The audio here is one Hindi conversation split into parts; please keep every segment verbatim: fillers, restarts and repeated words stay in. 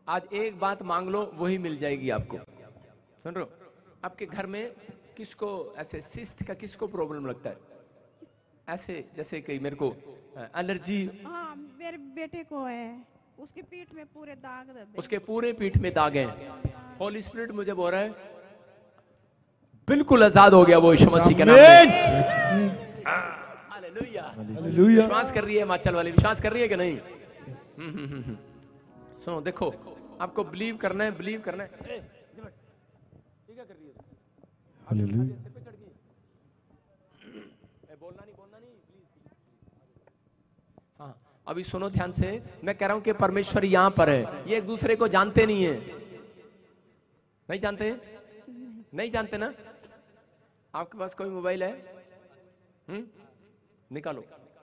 आज एक बात मांग लो वही मिल जाएगी आपको। सुन रहे हो? आपके घर में किसको ऐसे सिस्ट का किसको प्रॉब्लम लगता है? ऐसे जैसे कि मेरे को एलर्जी। हाँ, मेरे बेटे को है, उसकी पीठ में पूरे दाग दबे। उसके पूरे पीठ में दाग हैं। होली स्पिरिट मुझे बोल रहा है बिल्कुल आजाद हो गया वो यीशु मसीह के नाम में। हालेलुया। हालेलुया। विश्वास कर रही है हिमाचल वाली? विश्वास कर रही है कि नहीं? हम्म हम्म हम्म सुनो, देखो आपको बिलीव करना है, बिलीव करना है। ए, क्या कर रही है? हालेलुया। बोलना नहीं, बोलना नहीं, प्लीज। हाँ, अभी सुनो ध्यान से, मैं कह रहा हूं कि परमेश्वर यहां पर है। ये एक दूसरे को जानते नहीं है। नहीं जानते? नहीं जानते ना? आपके पास कोई मोबाइल है? हम्म निकालो।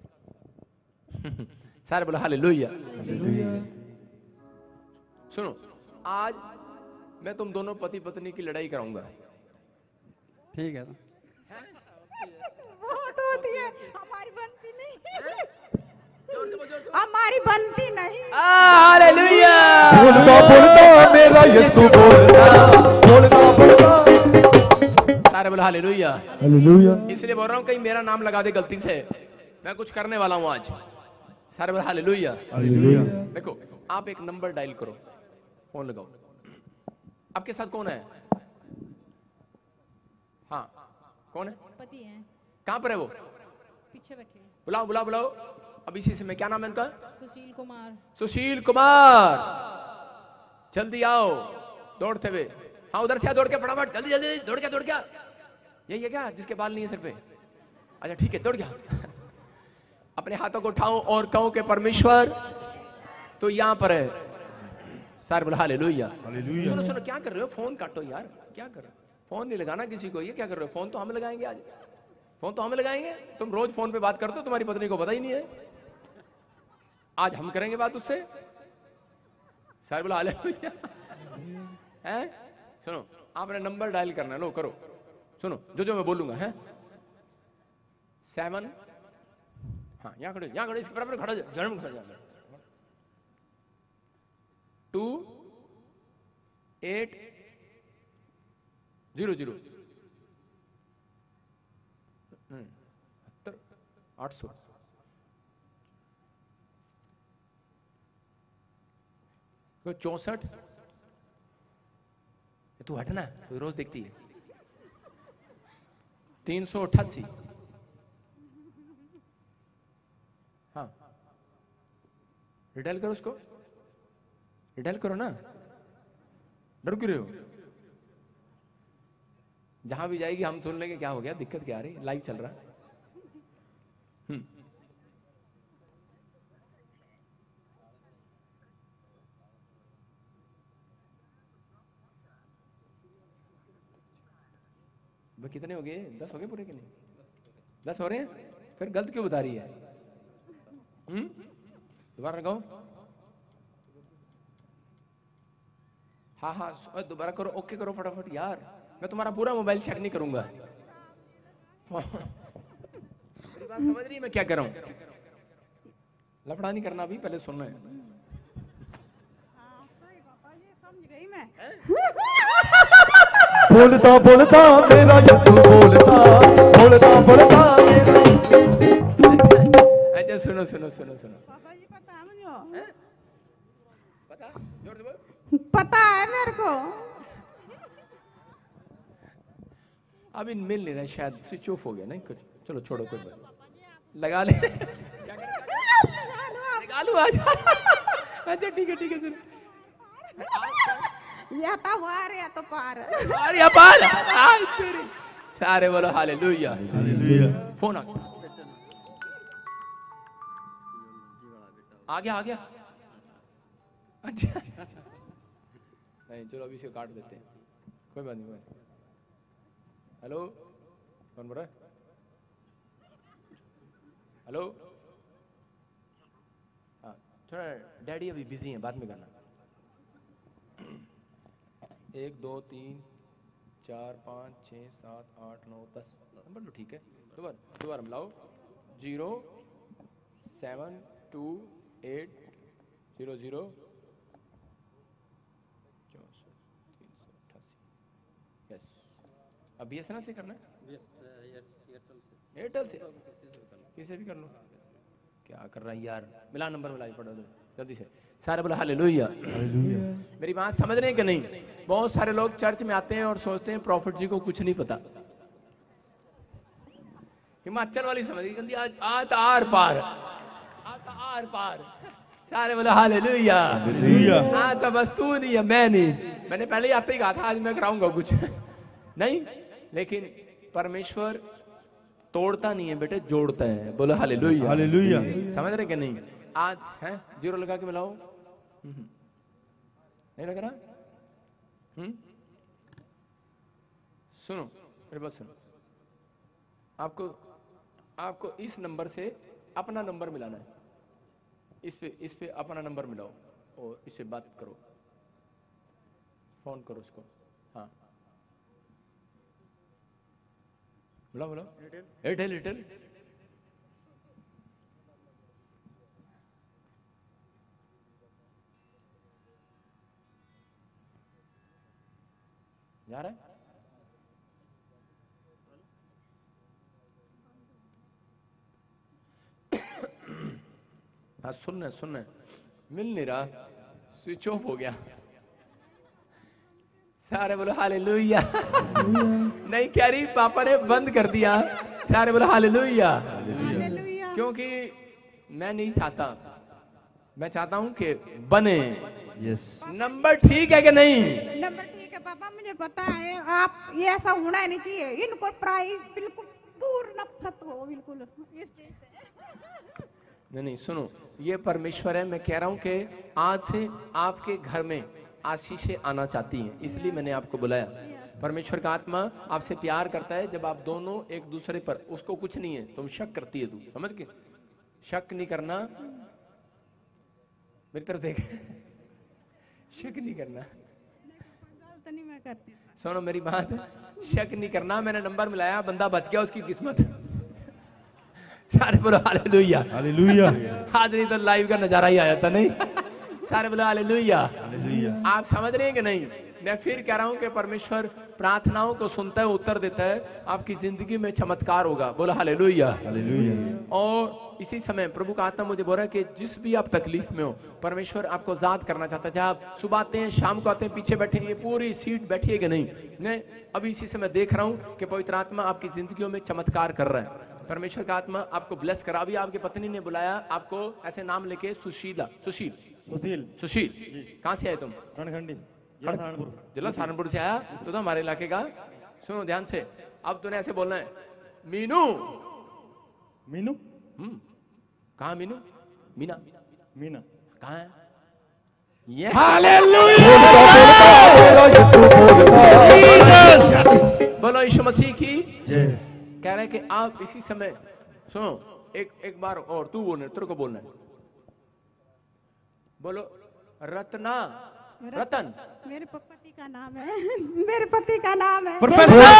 सारे बोलो हालेलुया। सुनो, आज मैं तुम दोनों पति पत्नी की लड़ाई कराऊंगा। ठीक है। बहुत होती है, हमारी बनती नहीं। हमारी बनती नहीं। हालेलुया। बोलता बोलता मेरा यीशु बोलता, बोलता बोलता। सारे बोलो हालेलुया। हालेलुया। इसलिए बोल रहा हूँ कहीं मेरा नाम लगा दे गलती से, मैं कुछ करने वाला हूँ आज। सारे बोलो हालेलुया। हालेलुया। देखो, आप एक नंबर डायल करो, फोन लगाओ। आपके साथ कौन है? हाँ, कौन है? पति हैं। कहाँ पर है वो? पीछे बैठे। बुलाओ बुलाओ बुलाओ। अब इसी से मैं, क्या नाम है इनका? सुशील कुमार। सुशील कुमार, जल्दी आओ दौड़ते हुए। हाँ, उधर से आ, दौड़ के फटाफट, जल्दी जल्दी दौड़ के, दौड़ गया। यही है क्या जिसके बाल नहीं है सिर पे? अच्छा ठीक है, दौड़ गया। अपने हाथों को उठाओ और कहो कि परमेश्वर तो यहाँ पर है। सारे बोला हालेलुया। हालेलुया। सुनो सुनो, क्या कर रहे हो? फोन काटो यार, क्या कर रहे हो? फोन नहीं लगाना किसी को। ये क्या कर रहे हो? फोन तो हमें लगाएंगे आज, फोन तो हमें लगाएंगे। तुम रोज फोन पे बात करते हो, तुम्हारी पत्नी को पता ही नहीं है। आज हम करेंगे बात उससे। सारे बोला हालेलुया। हैं? सुनो, आपने नंबर डायल करना है, लो करो। सुनो जो जो मैं बोलूंगा है। सेवन, हाँ यहाँ खड़े, यहाँ खड़े, इसके बराबर खड़ा जा, घर में खड़ा जा। टू एट जीरो जीरो आठ सौ। चौसठ। तू हट ना, तू रोज देखती है। तीन सौ अट्ठासी। हाँ, रिटेल करो उसको, रिटेल करो ना, डर क्यों रहे हो? जहां भी जाएगी हम सुन लेंगे क्या हो गया, दिक्कत क्या आ रही, लाइव चल रहा है। हम्म वो कितने हो गए? दस हो गए पूरे के नहीं? दस हो रहे हैं, फिर गलत क्यों बता रही है? हम्म दोबारा लगाओ। हाँ हाँ दोबारा करो, ओके करो फटाफट यार। मैं तुम्हारा पूरा मोबाइल चेक नहीं करूंगा। मेरी बात समझ रही है मैं क्या कर रहा हूं? लफड़ा नहीं करना अभी, पहले सुनना है। हाँ सही पापा, ये समझ गई मैं। बोलता बोलता मेरा यीशु बोलता, बोलता बोलता मेरा। अच्छा सुनो सुनो सुनो सुनो। पापा जी पता है मुझे, पता? जोर से बोल। पता है मेरे को। अभी मिल नहीं रहा, शायद स्विच ऑफ हो गया नहीं कुछ। चलो छोड़ो, कोई बात लगा ले। लगा लूं आज। अच्छा ठीक है ठीक है, सुनो। या तो वार या तो पार। अरे अपार, आज तेरी। सारे बोलो हालेलुया। हालेलुया। फोन आ गया, आ गया आ गया। अच्छा नहीं, चलो अभी इसे काट देते हैं, कोई बात नहीं। हेलो, कौन बोल रहा है? हेलो, हाँ थोड़ा डैडी अभी बिजी हैं, बाद में करना। एक दो तीन चार पाँच छः सात आठ नौ दस नंबर तो ठीक है। दोबारा दोबारा मिलाओ। Zero seven two eight zero zero अब बीएसएनएल से करना है, एयरटेल से, किसे भी कर लो। क्या कर रहा है यार, मिला नंबर मिला पढ़ो दो जल्दी से। सारे बोला हालेलुया। मेरी बात समझ रहे हैं कि नहीं? बहुत सारे लोग चर्च में आते हैं और सोचते हैं प्रॉफिट जी को कुछ नहीं पता। हिमाचल वाली समझ गई, आज आज आर पार, आज आर पार। सारे बोला हालेलुया। हाँ तो बस तू नहीं है, मैं नहीं। मैंने पहले ही आते ही कहा था आज मैं कराऊंगा कुछ नहीं, लेकिन परमेश्वर तोड़ता नहीं है बेटे, जोड़ता है। बोलो हालेलुया। हालेलुया। समझ रहे कि नहीं? आज है जीरो लगा के मिलाओ, नहीं लग रहा? हम्म सुनो मेरे बात सुनो, आपको आपको इस नंबर से अपना नंबर मिलाना है। इस पे इस पे अपना नंबर मिलाओ और इससे बात करो, फोन करो उसको। हाँ बुलाओ बुलाओ। एयरटेल एयरटेल जा रहा है? हाँ सुन रहे सुन रहे, मिल नहीं रहा, स्विच ऑफ हो गया। सारे बोलो हालेलुया। नहीं कह रही, पापा ने बंद कर दिया। सारे बोलो हालेलुया। हालेलुया। क्योंकि मैं नहीं चाहता, मैं चाहता हूं कि बने। यस। नंबर ठीक है कि नहीं? नंबर ठीक है पापा, मुझे पता है। आप ये ऐसा होना नहीं चाहिए, इनको प्राइस बिल्कुल दूर नफरत हो बिल्कुल इस चीज से। नहीं नहीं सुनो, ये परमेश्वर है। मैं कह रहा हूं कि आज से आपके घर में आशीषें आना चाहती हैं, इसलिए मैंने आपको बुलाया। परमेश्वर का आत्मा आपसे प्यार करता है जब आप दोनों एक दूसरे पर, उसको कुछ नहीं है, तुम शक करती है, तू समझ के शक नहीं करना, मेरी तरफ देख, शक नहीं करना। तो नहीं मैं करती। सुनो मेरी बात, शक नहीं करना। मैंने नंबर मिलाया, बंदा बच गया, उसकी किस्मत। सारे बोलो हालेलुया। हालेलुया। आज नहीं तो लाइव का नजारा ही आया था, नहीं? सारे बोलो हालेलुया। हालेलुया। आप समझ रहे हैं कि नहीं? मैं फिर कह रहा हूं कि परमेश्वर प्रार्थनाओं को सुनता है, उत्तर देता है, आपकी जिंदगी में चमत्कार होगा। बोलो हालेलुया। हालेलुया। और इसी समय प्रभु का आत्मा मुझे बोल रहा है कि जिस भी आप तकलीफ में हो, परमेश्वर आपको आजाद करना चाहता है। जब आप सुबह आते हैं, शाम को आते हैं, पीछे बैठे, ये पूरी सीट बैठी है कि नहीं? मैं अभी इसी समय देख रहा हूं कि पवित्र आत्मा आपकी जिंदगियों में चमत्कार कर रहा है। परमेश्वर का आत्मा आपको ब्लेस करा। अभी आपकी पत्नी ने बुलाया आपको, ऐसे नाम लेके, सुशीला, सुशील सुशील सुशील कहाँ से आए तुम? रणखंडी जिला सहारनपुर। जिला सहारनपुर से आया तो, तो हमारे इलाके का। सुनो ध्यान से, अब तूने ऐसे बोलना है, मीनू। मीनू। हम्म कहाँ मीनू? मीना। मीना कहाँ है ये? बोलो यीशु मसीह की जय। कह रहे हैं कि आप इसी समय सुनो, एक एक बार और तू बोलना, तेरे को बोलना है। बोलो रत्ना, रतन। मेरे पति का नाम है, मेरे पति का नाम है।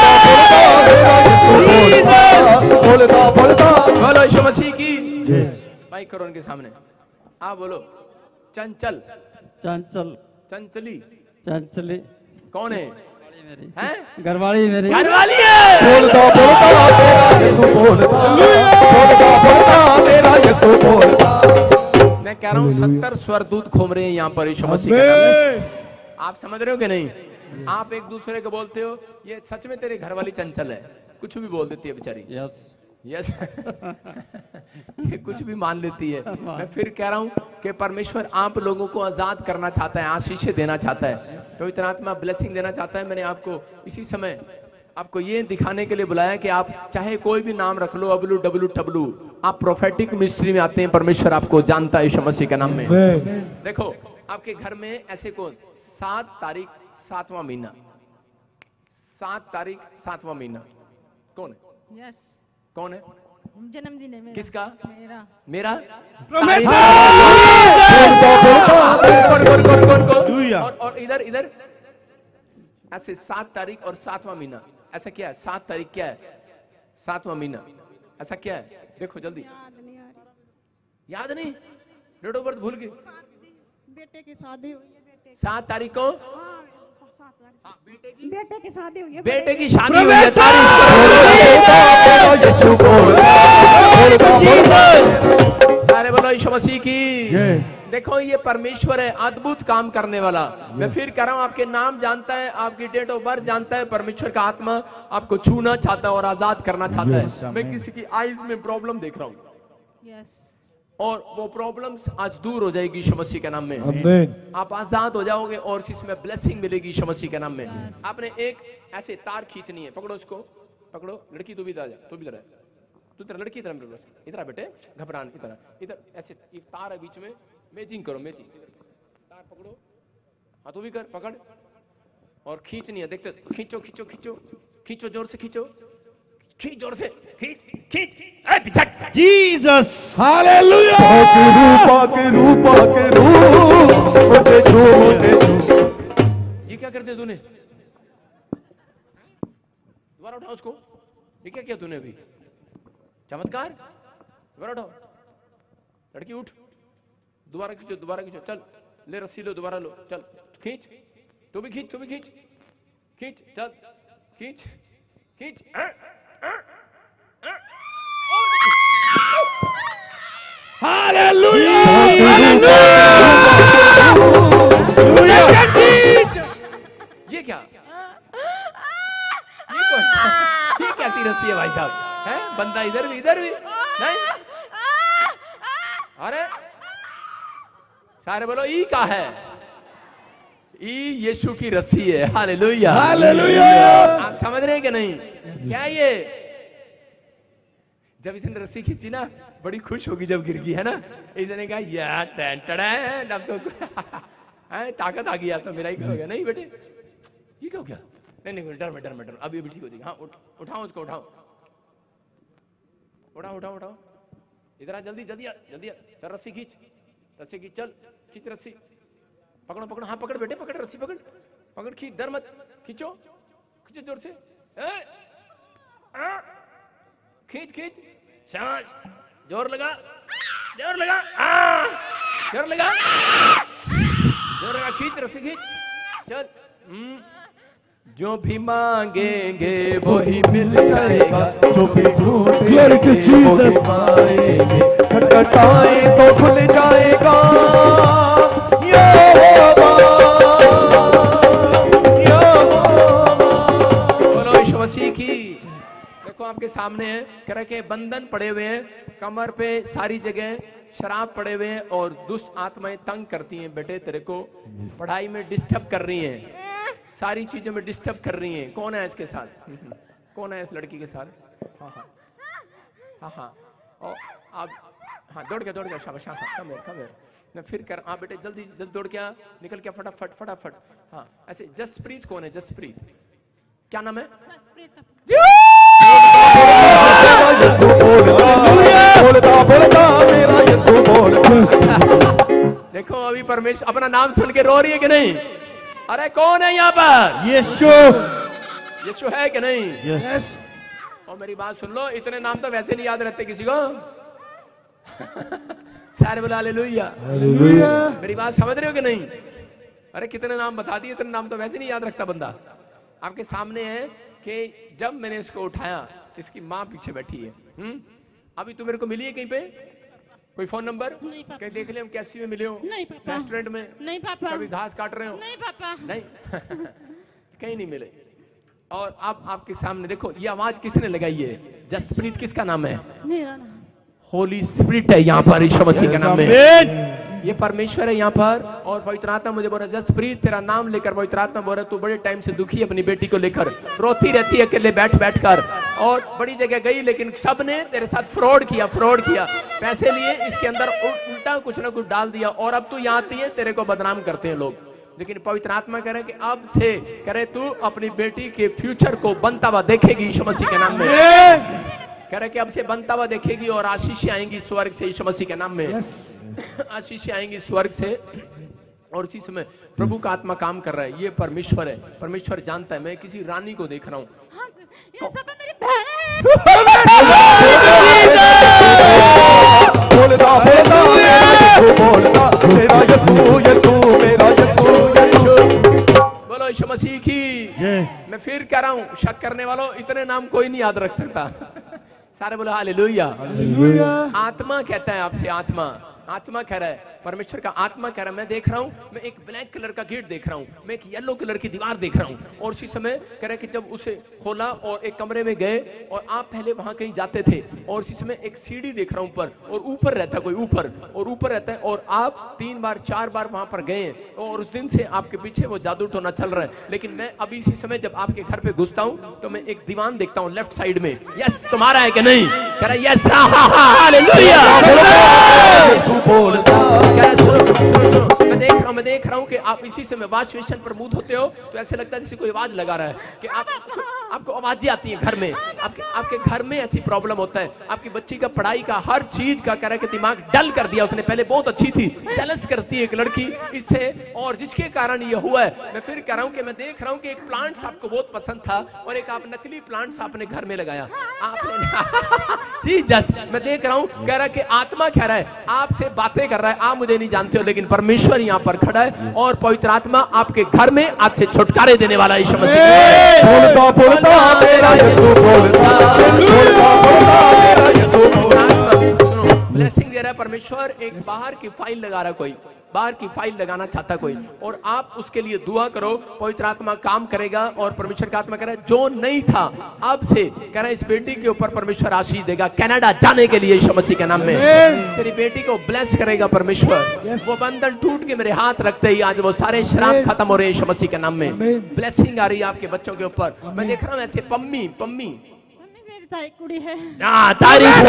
बोलता बोलता बोलो यीशु मसीह की जय। माइक करो उनके सामने। आप बोलो चंचल, चंचल, चंचली चंचली कौन है? मेरी हैं? घरवाली मेरी। घरवाली है। बोलता बोलता मेरा यीशु बोलता, बोलता बोलता मेरा यीशु बोलता। मैं कह रहा हूँ सत्तर स्वरदूत घूम रहे हैं यहाँ पर यीशु मसीह के नाम में। आप समझ रहे हो कि नहीं? आप एक दूसरे को बोलते हो, ये सच में तेरे घर वाली चंचल है, कुछ भी बोल देती है बेचारी। यस। यस ये कुछ भी मान लेती है। मैं फिर कह रहा हूँ कि परमेश्वर आप लोगों को आजाद करना चाहता है, आशीषें देना चाहता है, तो इतना आत्मा ब्लेसिंग देना चाहता है। मैंने आपको इसी समय आपको ये दिखाने के लिए बुलाया कि आप चाहे कोई भी नाम रख लो, अबलू डब्लू टबलू, आप प्रोफेटिक मिनिस्ट्री में आते हैं, परमेश्वर आपको जानता है यीशु मसीह के नाम में। देखो आपके घर में ऐसे कौन, सात तारीख सातवां महीना, सात तारीख सातवां महीना कौन है? यस, कौन है? जन्मदिन है मेरा। किसका? मेरा। मेरा। और, और इधर इधर ऐसे सात तारीख और सातवां महीना, ऐसा क्या है? सात तारीख क्या है? सातवां महीना ऐसा क्या है? देखो जल्दी। याद नहीं आ रही। याद नहीं? डेट ऑफ बर्थ भूल गए? बेटे की शादी हुई है, बेटे की। सात तारीख को हाँ, बेटे की शादी हुई है। बेटे की शादी हुई है, यीशु बोलता बोलता बोलता। सारे बोलो यीशु मसीह की। देखो ये परमेश्वर है, अद्भुत काम करने वाला। मैं फिर कह रहा हूँ, आपके नाम जानता है, आपकी डेट ऑफ बर्थ जानता है। परमेश्वर का आत्मा आपको छूना चाहता है और आजाद करना चाहता है। मैं किसी की आईज में प्रॉब्लम देख रहा हूँ और वो प्रॉब्लम्स आज दूर हो जाएगी यीशु मसीह के नाम में। आप आजाद हो जाओगे और इसमें ब्लेसिंग मिलेगी यीशु मसीह के नाम में। आपने एक ऐसे तार खींचनी है, पकड़ो उसको, पकड़ो। लड़की तू भी इधर आ जा, तू भी इधर है, तू इधर लड़की इधर बस इधर बेटे, घबरान इधर इधर। ऐसे एक तार है बीच में, मैचिंग करो, मैचिंग। तार पकड़ो, हाँ तू भी कर, पकड़ और खींचनी है। देखते खींचो खींचो खींचो खींचो, जोर से खींचो, खींच जोर से, खींच खींच। Jesus hallelujah. के रूपा के रूपा के रूप मुझे छू मुझे छू। ये क्या करते तूने? दोबारा उठाओ उसको। ये क्या किया तूने अभी? चमत्कार। दोबारा उठाओ, लड़की उठ, दोबारा खींचो, दोबारा खींचो, चल ले रस्सी लो, दोबारा लो, चल खींच, तू भी खींच, तू भी खींच, खींच, चल खींच खींच। हालेलुया। ये क्या, ये कौन, ये कैसी रस्सी है भाई साहब? हैं बंदा इधर भी इधर भी नहीं। अरे सारे बोलो ई का है, ई यीशु की रस्सी है। Hallelujah hallelujah. आप समझ रहे हैं कि नहीं? क्या ये जब इसने रस्सी खींची ना, बड़ी खुश होगी जब गिर गई है ना। इसने कहा यार टैन टैन, अब तो ताकत आ गई, तो मेरा ही क्या हो गया? नहीं बेटे, ये क्या हो गया? नहीं नहीं डर में डर में डर, अभी भी ठीक हो जाएगी। हाँ उठ, उठाओ उसको, उठाओ उठाओ उठाओ उठाओ, इधर आ, जल्दी जल्दी आ, जल्दी आ, चल रस्सी खींच, रस्सी खींच, चल खींच रस्सी, पकड़ो पकड़ो, हाँ पकड़ बेटे, पकड़ रस्सी, पकड़ पकड़, खींच, डर मत, खींचो खींचो जोर से, खींच खींच, शाबाश, जोर लगा, जोर लगा, जोर लगा, जोर लगा, खींच रस्सी खींच, चल। जो भी मांगेंगे वो ही मिल जाएगा, जो भी ढूंढेंगे वो ही पाएंगे, खटखटाए तो खुल जाएगा। बोलो यीशु मसीह की। देखो आपके सामने है, कह रहे के बंधन पड़े हुए हैं, कमर पे सारी जगह शराब पड़े हुए हैं और दुष्ट आत्माएं तंग करती हैं। बेटे तेरे को पढ़ाई में डिस्टर्ब कर रही हैं, सारी चीजों में डिस्टर्ब कर रही हैं। कौन है इसके साथ? कौन है इस लड़की के साथ? हाँ हाँ हाँ हाँ और आप हाँ दौड़ के दौड़ के, शाबाश, हाँ कम है कम है, मैं फिर कर, हाँ बेटे जल्दी जल्दी दौड़ के आ, निकल के फटाफट फटाफट। हाँ ऐसे। जसप्रीत कौन है? जसप्रीत क्या नाम है? देखो अभी परमेश्वर अपना नाम सुन के रो रही है कि नहीं? अरे कौन है यहाँ पर? यीशु। यीशु है कि नहीं? यस। और मेरी बात सुन लो, इतने नाम तो वैसे नहीं याद रहते किसी को। सारे बोला हालेलुया। मेरी बात समझ रहे हो कि नहीं? अरे कितने नाम बता दिए, इतने नाम तो वैसे नहीं याद रखता बंदा। आपके सामने है कि जब मैंने इसको उठाया, इसकी माँ पीछे बैठी है। हम्म अभी तू मेरे को मिली है कहीं पे? कोई फोन नंबर? नहीं पापा। कहीं देख ले हम कैसी में मिले हो? नहीं पापा। रेस्टोरेंट में? नहीं पापा। कभी घास काट रहे हो? नहीं पापा। नहीं कहीं नहीं मिले। और आप आपके सामने देखो, ये आवाज किसने लगाई है? जसप्रीत किसका नाम है? मेरा नाम होली स्पिरिट है यहाँ पर, यीशु मसीह के नाम में। ये परमेश्वर है यहाँ पर। और पवित्र आत्मा मुझे बोल रहा है, जसप्रीत तेरा नाम लेकर पवित्र आत्मा बोल रहा है, तू बड़े टाइम से दुखी है अपनी बेटी को लेकर, रोती रहती है अकेले बैठ बैठ कर, और बड़ी जगह गई लेकिन सब ने तेरे साथ फ्रॉड किया, फ्रॉड किया, पैसे लिए, इसके अंदर उल्टा कुछ ना कुछ डाल दिया, और अब तू यहाँ आती है, तेरे को बदनाम करते हैं लोग। लेकिन पवित्र आत्मा कह रहे कि अब से कह रहे तू अपनी बेटी के फ्यूचर को बनता हुआ देखेगी यीशु मसीह के नाम में। कह रहे कि अब से बनता हुआ देखेगी और आशीष आएंगी स्वर्ग से यीशु मसीह के नाम में। आशीष आएंगी स्वर्ग से। और उसी समय प्रभु का आत्मा काम कर रहा है। ये परमेश्वर है, परमेश्वर जानता है। मैं किसी रानी को देख रहा हूँ। हाँ, ये सब मेरी बहन है। बोलता बोलता बोलता मेरा यीशु यीशु मेरा यीशु यीशु। बोलो यीशु मसीह की। मैं फिर कह रहा हूं, शक करने वालों, इतने नाम कोई नहीं याद रख सकता। सारे बोलो हालेलुया। आत्मा कहता है आपसे, आत्मा आत्मा कह रहा है, परमेश्वर का आत्मा कह रहा है, मैं देख रहा हूं, मैं एक ब्लैक कलर का गेट देख रहा हूं, मैं एक येलो कलर की दीवार देख रहा हूं। और उसी समय कह रहा है कि जब उसे खोला और एक कमरे में गए और आप पहले वहां कहीं जाते थे, और उसी समय एक सीढ़ी देख रहा हूं ऊपर, और ऊपर रहता कोई ऊपर और ऊपर रहता है, और आप तीन बार चार बार वहां पर गए और उस दिन से आपके पीछे वो जादू टोना चल रहा है। लेकिन मैं अभी इसी समय जब आपके घर पे घुसता हूं तो मैं एक दीवान देखता हूं लेफ्ट साइड में। यस, तुम्हारा है कि नहीं? कह रहा यस, हालेलुया। बोलता सुनो सुनो सुनो, मैं देख रहा हूँ मैं देख रहा हूँ कि आप इसी से वॉश बेसिन पर मुंह धोते हो तो ऐसे लगता है जैसे कोई आवाज लगा रहा है कि आप आपको आवाजें आती हैं घर में, आपके आपके घर में ऐसी प्रॉब्लम होता है। आपकी बच्ची का पढ़ाई का हर चीज का कह रहा है कि दिमाग डल कर दिया उसने, पहले बहुत अच्छी थी, जेलस करती है एक लड़की इससे, और जिसके कारण ये हुआ है। मैं फिर कह रहा हूँ कि मैं देख रहा हूँ कि एक प्लांट्स आपको बहुत पसंद था और एक आप नकली प्लांट्स आपने घर में लगाया आपने। जस मैं देख रहा हूँ, कह रहा है कि आत्मा कह रहा है आपसे बातें कर रहा है, आप मुझे नहीं जानते हो, लेकिन परमेश्वर यहाँ पर खड़ा है और पवित्र आत्मा आपके घर में आज से छुटकारे देने वाला है। यीशु मसीह बोलता बोलता मेरा यीशु बोलता बोलता बोलता मेरा यीशु बोलता। ब्लेसिंग दे रहा है परमेश्वर। एक बाहर की फाइल लगा रहा है कोई, बाहर की फाइल लगाना चाहता कोई, और आप उसके लिए दुआ करो, पवित्र आत्मा काम करेगा। और परमेश्वर का आत्मा कह रहा है जो नहीं था अब से कह रहा है इस बेटी के ऊपर परमेश्वर आशीष देगा, कनाडा जाने के लिए यीशु मसीह के नाम में। तेरी बेटी को ब्लेस करेगा परमेश्वर। वो बंधन टूट के मेरे हाथ रखते ही आज वो सारे श्राप खत्म हो रहे हैं यीशु मसीह के नाम में। ब्लेसिंग आ रही है आपके बच्चों के ऊपर। मैं देख रहा हूँ ऐसे पम्मी पम्मी मम्मी मेरी ताई कुड़ी है। हाँ, तारीफ।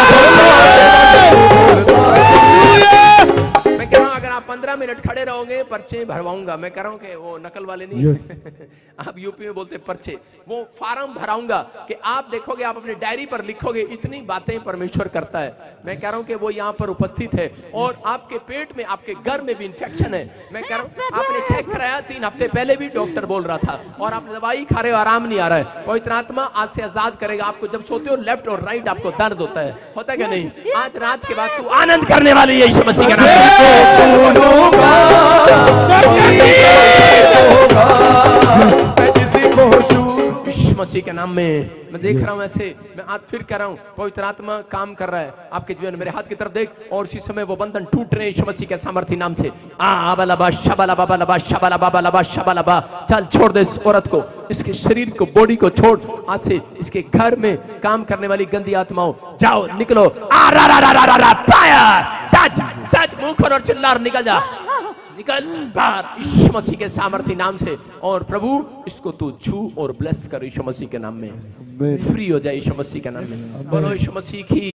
मैं कह रहा हूँ अगर आप पंद्रह मिनट खड़े रहोगे पर्चे भरवाऊंगा। मैं कह रहा हूँ कि वो नकल वाले नहीं आप यूपी में बोलते पर्चे, वो फार्म भराऊंगा कि आप देखोगे, आप अपने डायरी पर लिखोगे इतनी बातें परमेश्वर करता है। मैं कह रहा हूँ कि वो यहाँ पर उपस्थित है और आपके पेट में, आपके घर में भी इंफेक्शन है। मैं कह रहा हूँ आपने चेक कराया तीन हफ्ते पहले भी डॉक्टर बोल रहा था और आप दवाई खा रहे हो, आराम नहीं आ रहा है। पवित्र आत्मा आज से आजाद करेगा आपको। जब सोते हो लेफ्ट और राइट आपको दर्द होता है, होता है क्या नहीं? आज रात के बाद तू आनंद करने वाली है यीशु मसीह का नाम। यीशु मसीह के नाम में मैं देख रहा हूँ ऐसे, मैं आज फिर कह रहा हूँ पवित्र आत्मा काम कर रहा है आपके जीवन में। मेरे हाथ की तरफ देख, और इसी समय वो बंधन टूट रहे हैं यीशु मसीह के सामर्थ्य नाम से। आ बाबा शबाला बाबा लबा शबाला बाबा लबा शबाला बा। चल छोड़ दे इस औरत को, इसके शरीर को, बॉडी को छोड़। आज से इसके घर में काम करने वाली गंदी आत्माओं जाओ, निकलो। आ रा रा रा रा रा फायर, टच टच, मुंह खोल और चिल्ला और निकल जा, निकल बाहर यीशु मसीह के सामर्थ्य नाम से। और प्रभु इसको तू छू और ब्लेस कर यीशु मसीह के नाम में, फ्री हो जाए यीशु मसीह के नाम में। बोलो यीशु मसीह की।